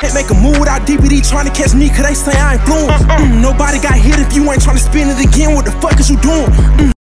Can't make a move without DPD trying to catch me, cause they say I ain't fluent. Nobody got hit if you ain't trying to spin it again. What the fuck is you doing?